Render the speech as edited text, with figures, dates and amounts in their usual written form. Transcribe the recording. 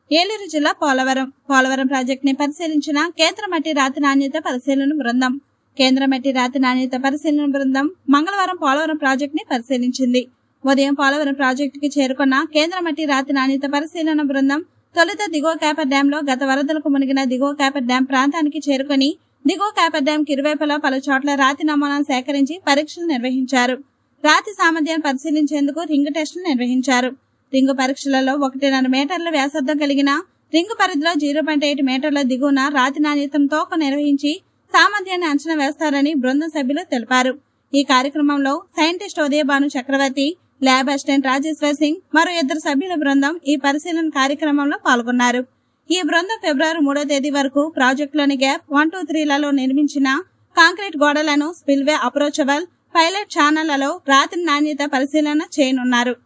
ఏలూరు జిల్లా పోలవరం ప్రాజెక్ట్ ని పరిశీలించిన కేంద్ర మట్టి రాతి నాణ్యత పరిశీలన బృందం. కేంద్ర మట్టి రాతి నాణ్యత పరిశీలన బృందం మంగళవారం పోలవరం ప్రాజెక్ట్ ని పరిశీలించింది. ఉదయం పోలవరం ప్రాజెక్టుకి చేరుకున్న కేంద్ర మట్టి రాతి నాణ్యత పరిశీలన బృందం తొలుత దిగువ కేపర్ డ్యాం లో గత వరదలకు మునిగిన దిగువ కేపర్ డ్యాం ప్రాంతానికి చేరుకుని దిగువ కేపర్ డ్యాం ఇరువైపులా పలు చోట్ల రాతి నమూనాలు సేకరించి పరీక్షలు నిర్వహించారు. రాతి సామర్థ్యాన్ని పరిశీలించేందుకు రింగ్ టెస్టులు నిర్వహించారు. రింగు పరీక్షలలో 1.5 మీటర్ల వ్యాసార్థం కలిగిన రింగు పరిధిలో 0.8 మీటర్ల దిగువన రాతి నాణ్యతను తోక నిర్వహించి సామర్థ్యాన్ని అంచనా వేస్తారని బృందం సభ్యులు తెలిపారు. ఈ కార్యక్రమంలో scientist Udayabhanu Chakravarthi, lab assistant Rajeshwar Singh, మరో 2 సభ్యుల బృందం ఈ పరిశీలన కార్యక్రమంలో పాల్గొన్నారు. ఈ బృందం ఫిబ్రవరి 3వ తేదీ వరకు ప్రాజెక్టులోని గ్యాప్ 1, 2, 3లలో నిర్మించిన కాంక్రీట్ గోడలను, స్పిల్వే అప్రోచబుల్ పైలట్ ఛానళ్లలో రాతి నాణ్యత పరిశీలన చేయనున్నారు.